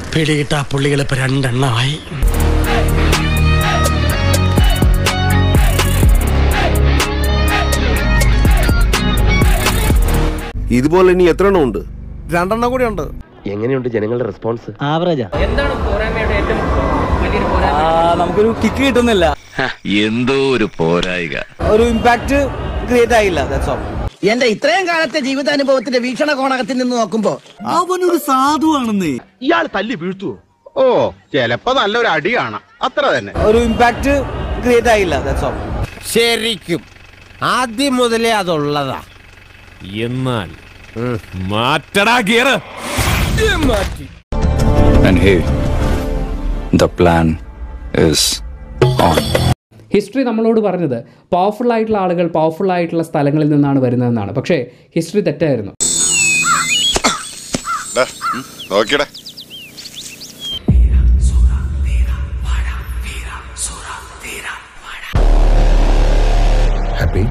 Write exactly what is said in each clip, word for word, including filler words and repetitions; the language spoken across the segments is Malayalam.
പിടികിട്ട പുള്ളികൾ ഇപ്പൊ രണ്ടെണ്ണമായി. ഇതുപോലെ ഇനി എത്ര എണ്ണം ഉണ്ട്? രണ്ടെണ്ണം കൂടി ഉണ്ട്. എങ്ങനെയുണ്ട് ജനങ്ങളുടെ റെസ്പോൺസ്? ആവറേജാ. എന്താണ് പോരായ്മയുടെ ഏറ്റവും വലിയൊരു പോരായ്മ? നമുക്കൊരു കിക്ക് കിട്ടുന്നില്ല. എന്തോ ഒരു പോരായിക, ഒരു ഇമ്പാക്ട് ക്രിയേറ്റ് ആയില്ല. That's all. എന്റെ ഇത്രയും കാലത്തെ ജീവിതാനുഭവത്തിന്റെ വീക്ഷണകോണകത്തിൽ നിന്ന് നോക്കുമ്പോ അവനൊരു സാധുവാണെന്നേ. ഇയാൾ തല്ലി വീഴ്ത്തുവോ? ഓ, ചിലപ്പോ നല്ലൊരു അടി കാണാം, അത്ര തന്നെ. ഒരു ഇമ്പാക്ട് ക്രിയേറ്റ് ആയില്ല. That's all. ശരിക്കും ആദ്യം മുതലേ അതുള്ളതാ. എന്നാൽ മാറ്റടാ gear. And hey, the plan is on. History നമ്മളോട് പറഞ്ഞത് പവർഫുൾ ആയിട്ടുള്ള ആളുകൾ പവർഫുൾ ആയിട്ടുള്ള സ്ഥലങ്ങളിൽ നിന്നാണ് വരുന്നതെന്നാണ്. പക്ഷേ ഹിസ്റ്ററി തെറ്റായിരുന്നു. Happy?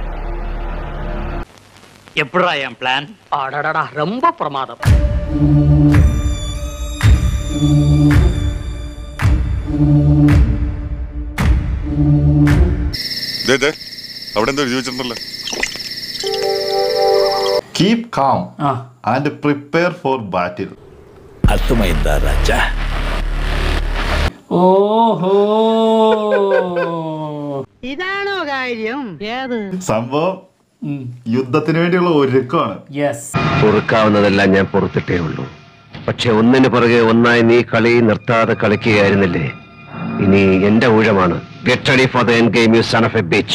എപ്പോഴാ പ്ലാൻ? അടടടാ, ரொம்ப പ്രമാദം. Keep calm and prepare for battle. അർത്ഥമായെന്താ രാജ? ഓഹോ, ഇതാണോ കാര്യം? സംഭവം യുദ്ധത്തിന് വേണ്ടിയുള്ള ഒരുക്കമാണ്. പൊറുക്കാവുന്നതെല്ലാം ഞാൻ പൊറുത്തിട്ടേ ഉള്ളൂ. പക്ഷെ ഒന്നിനു പുറകെ ഒന്നായി നീ കളി നിർത്താതെ കളിക്കുകയായിരുന്നില്ലേ? ഇനി എന്റെ ഊഴമാണ്. Get ready for the end game, you son of a bitch.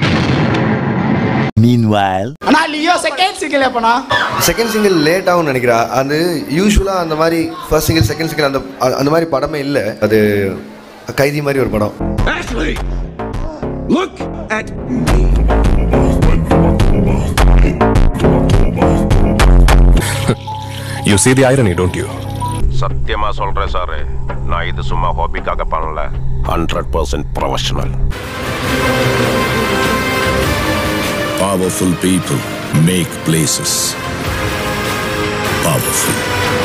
Meanwhile, அண்ணா லியோ செகண்ட் சிங்கிள் எப்பனா? செகண்ட் சிங்கிள் லேட் ஆகும்னு நினைக்கிறேன். அது யூஸ்வலாக அந்த மாதிரி ஃபர்ஸ்ட் சிங்கிள் செகண்ட் சிங்கிள் அந்த அந்த மாதிரி படமே இல்லை. அது கைதி மாதிரி ஒரு படம். Ashley, look at me. You see the irony, don't you? சத்தியமா சொல்றேன் சார், நான் இது சும்மா ஹாபிக்காக பண்ணல. Hundred percent professional. Powerful people make places powerful.